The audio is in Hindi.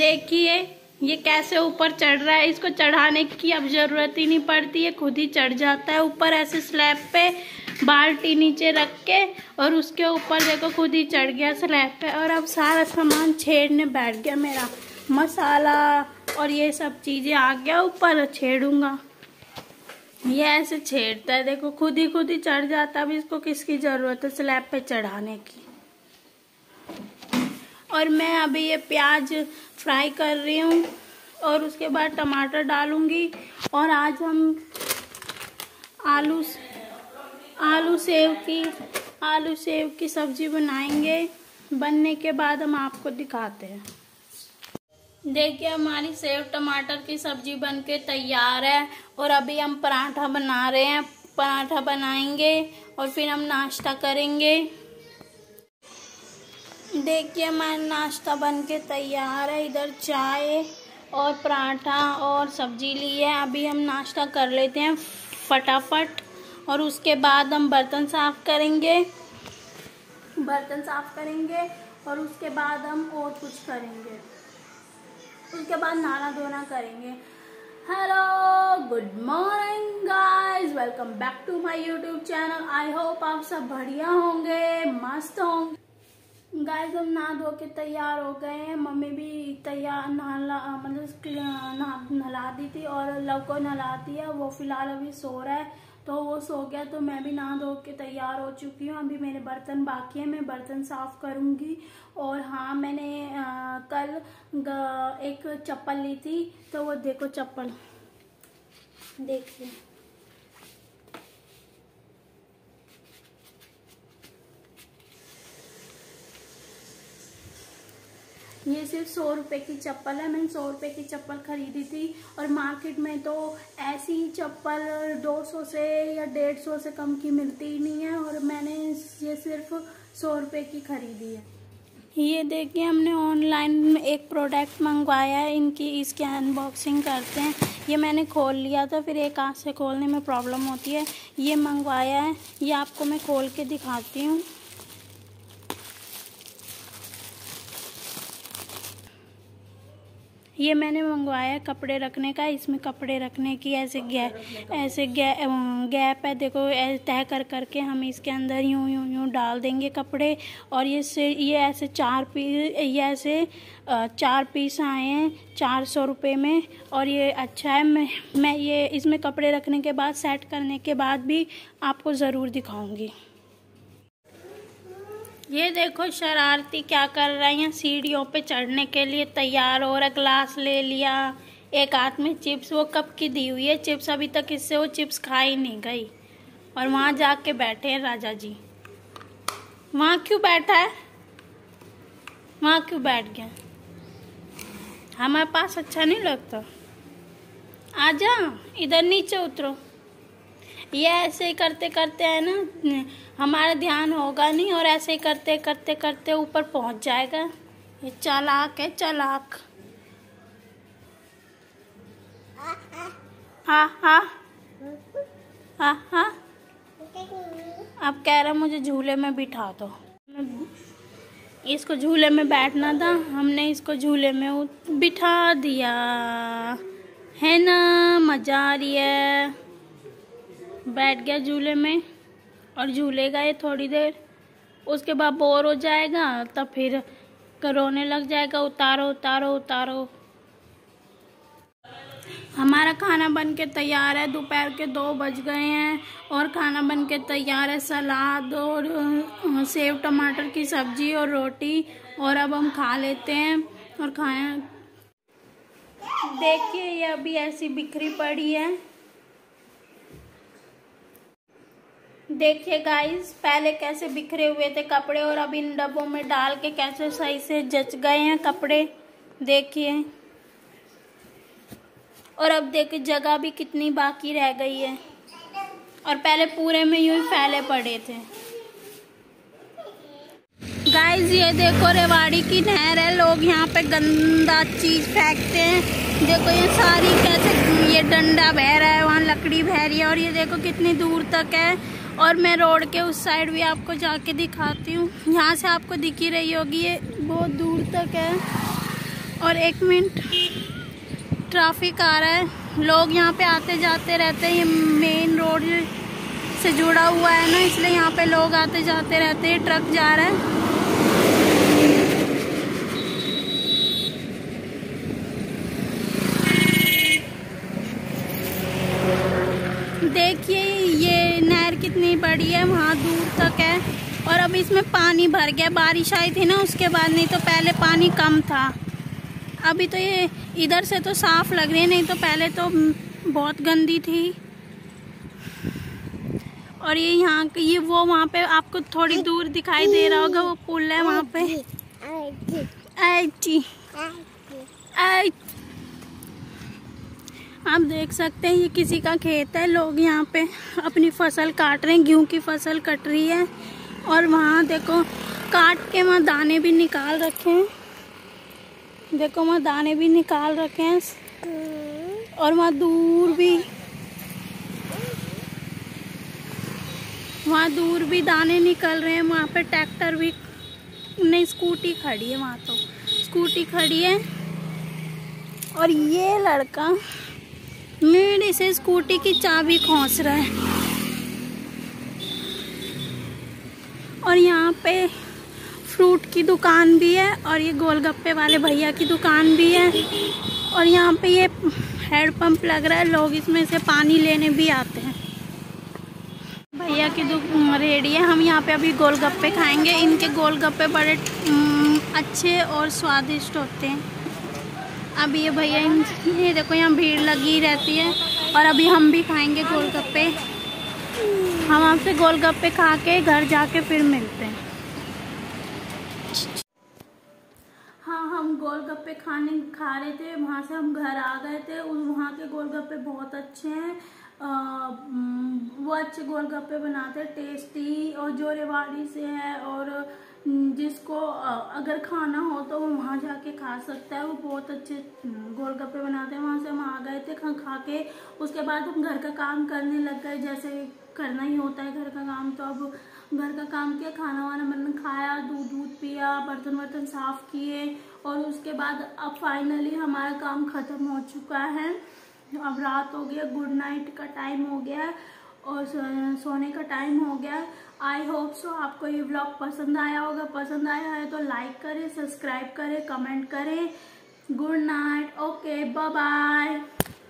देखिए ये कैसे ऊपर चढ़ रहा है। इसको चढ़ाने की अब जरूरत ही नहीं पड़ती है, खुद ही चढ़ जाता है ऊपर ऐसे स्लैब पे, बाल्टी नीचे रख के और उसके ऊपर देखो खुद ही चढ़ गया स्लैब पे। और अब सारा सामान छेड़ने बैठ गया, मेरा मसाला और ये सब चीजें आ गया ऊपर, छेड़ूंगा। ये ऐसे छेड़ता है देखो, खुद ही चढ़ जाता है। अब इसको किसकी जरूरत है स्लैब पे चढ़ाने की। और मैं अभी ये प्याज फ्राई कर रही हूँ और उसके बाद टमाटर डालूंगी। और आज हम आलू सेव की सब्जी बनाएंगे। बनने के बाद हम आपको दिखाते हैं। देखिए हमारी सेव टमाटर की सब्जी बनके तैयार है और अभी हम पराठा बना रहे हैं। पराठा बनाएंगे और फिर हम नाश्ता करेंगे। देखिए हमारा नाश्ता बनके तैयार है। इधर चाय और पराठा और सब्जी ली है। अभी हम नाश्ता कर लेते हैं फटाफट और उसके बाद हम बर्तन साफ करेंगे और उसके बाद हम और कुछ करेंगे। उसके बाद नहाना धोना करेंगे। Hello good morning guys, welcome back to my YouTube channel. I hope आप सब बढ़िया होंगे, मस्त होंगे। गाइस हम नहा धो के तैयार हो गए हैं। मम्मी भी तैयार नहला दी थी और लव को नहला दिया। वो फिलहाल अभी सो रहा है, तो वो सो गया तो मैं भी नहा धो के तैयार हो चुकी हूँ। अभी मेरे बर्तन बाकी है, मैं बर्तन साफ करूँगी। और हाँ मैंने कल एक चप्पल ली थी, तो वो देखो चप्पल देखिए, ये सिर्फ 100 रुपए की चप्पल है। मैंने 100 रुपए की चप्पल खरीदी थी और मार्केट में तो ऐसी चप्पल 200 से या 150 से कम की मिलती ही नहीं है और मैंने ये सिर्फ 100 रुपए की खरीदी है। ये देखिए हमने ऑनलाइन एक प्रोडक्ट मंगवाया है, इसकी अनबॉक्सिंग करते हैं। ये मैंने खोल लिया था, फिर एक हाथ से खोलने में प्रॉब्लम होती है। ये मंगवाया है, ये आपको मैं खोल के दिखाती हूँ। ये मैंने मंगवाया कपड़े रखने का। इसमें कपड़े रखने की ऐसे गैप है देखो, तय कर करके हम इसके अंदर यूं डाल देंगे कपड़े। और ये ऐसे 4 पीस आए हैं 400 रुपये में और ये अच्छा है। मैं ये इसमें कपड़े रखने के बाद सेट करने के बाद भी आपको ज़रूर दिखाऊंगी। ये देखो शरारती क्या कर रही हैं, सीढ़ियों पे चढ़ने के लिए तैयार हो रहा। ग्लास ले लिया, एक हाथ में चिप्स, वो कब की दी हुई है चिप्स, अभी तक इससे वो चिप्स खा ही नहीं गई। और वहाँ जाके बैठे हैं राजा जी। वहाँ क्यों बैठा है, वहाँ क्यों बैठ गया? हमारे पास अच्छा नहीं लगता। आजा इधर नीचे उतरो। ये ऐसे ही करते करते है ना, हमारा ध्यान होगा नहीं और ऐसे ही करते करते करते ऊपर पहुंच जाएगा। ये चालाक है, चालाक। हाँ अब कह रहा मुझे झूले में बिठा दो। इसको झूले में बैठना था, हमने इसको झूले में बिठा दिया है ना। मजा आ रही है। बैठ गया झूले में और झूलेगा ये थोड़ी देर, उसके बाद बोर हो जाएगा, तब फिर रोने लग जाएगा, उतारो उतारो उतारो। हमारा खाना बन के तैयार है। दोपहर के 2 बज गए हैं और खाना बन के तैयार है। सलाद और सेव टमाटर की सब्जी और रोटी। और अब हम खा लेते हैं और खाएं। देखिए ये अभी ऐसी बिखरी पड़ी है। देखिए गाइस पहले कैसे बिखरे हुए थे कपड़े और अब इन डब्बों में डाल के कैसे सही से जच गए हैं कपड़े, देखिए। और अब देखिए जगह भी कितनी बाकी रह गई है और पहले पूरे में यूं ही फैले पड़े थे। गाइस ये देखो रेवाड़ी की नहर है, लोग यहाँ पे गंदा चीज फेंकते हैं। देखो ये सारी कैसे, ये डंडा बह रहा है, वहाँ लकड़ी बह रही है और ये देखो कितनी दूर तक है। और मैं रोड के उस साइड भी आपको जाके दिखाती हूँ। यहाँ से आपको दिख ही रही होगी, ये बहुत दूर तक है। और 1 मिनट, ट्रैफिक आ रहा है, लोग यहाँ पे आते जाते रहते हैं। ये मेन रोड से जुड़ा हुआ है ना, इसलिए यहाँ पे लोग आते जाते रहते हैं। ट्रक जा रहा है। देखिए ये नहर कितनी बड़ी है, वहाँ दूर तक है। और अब इसमें पानी भर गया, बारिश आई थी ना उसके बाद, नहीं तो पहले पानी कम था। अभी तो ये इधर से तो साफ लग रही है, नहीं तो पहले तो बहुत गंदी थी। और ये यहाँ ये वो वहाँ पे आपको थोड़ी दूर दिखाई दे रहा होगा, वो पुल है वहाँ पे। आप देख सकते हैं ये किसी का खेत है। लोग यहाँ पे अपनी फसल काट रहे हैं, गेहूं की फसल कट रही है। और वहाँ देखो काट के वहाँ दाने भी निकाल रखे हैं। देखो वहाँ दाने भी निकाल रखे हैं। और वहाँ दूर भी दाने निकल रहे हैं। वहाँ पे ट्रैक्टर भी नहीं, स्कूटी खड़ी है वहाँ, तो स्कूटी खड़ी है। और ये लड़का मेरे से स्कूटी की चाबी खौंस रहा है। और यहाँ पे फ्रूट की दुकान भी है, और ये गोलगप्पे वाले भैया की दुकान भी है। और यहाँ पे ये हेड पंप लग रहा है, लोग इसमें से पानी लेने भी आते हैं। भैया की रेडी है। हम यहाँ पे अभी गोलगप्पे खाएंगे। इनके गोलगप्पे बड़े अच्छे और स्वादिष्ट होते हैं। अभी ये भैया, ये देखो यहाँ भीड़ लगी रहती है। और अभी हम भी खाएंगे गोलगप्पे। हम आपसे गोलगप्पे खा के घर जाके फिर मिलते हैं। हाँ, हम गोलगप्पे खा रहे थे, वहाँ से हम घर आ गए थे। वहाँ के गोलगप्पे बहुत अच्छे हैं। वो अच्छे गोलगप्पे बनाते हैं, टेस्टी, और जो रेवाड़ी से है। और जिसको अगर खाना हो तो वो वहाँ जाके खा सकता है। वो बहुत अच्छे गोलगप्पे बनाते हैं। वहाँ से हम आ गए थे खा के। उसके बाद हम घर का काम करने लग गए, जैसे करना ही होता है घर का काम। तो अब घर का काम किया, खाना वाना बना, खाया, दूध पिया, बर्तन वर्तन साफ किए। और उसके बाद अब फाइनली हमारा काम ख़त्म हो चुका है। अब रात हो गया, गुड नाइट का टाइम हो गया और सोने का टाइम हो गया। आई होप सो आपको ये व्लॉग पसंद आया होगा। पसंद आया है तो लाइक करें, सब्सक्राइब करें, कमेंट करें। Good night, okay, bye bye.